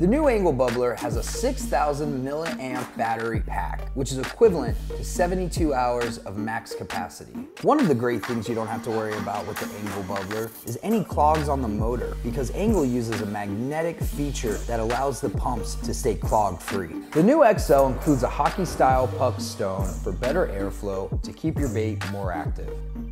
The new Engel bubbler has a 6,000 milliamp battery pack, which is equivalent to 72 hours of max capacity. One of the great things you don't have to worry about with the Engel bubbler is any clogs on the motor, because Engel uses a magnetic feature that allows the pumps to stay clog-free. The new XL includes a hockey-style puck stone for better airflow to keep your bait more active.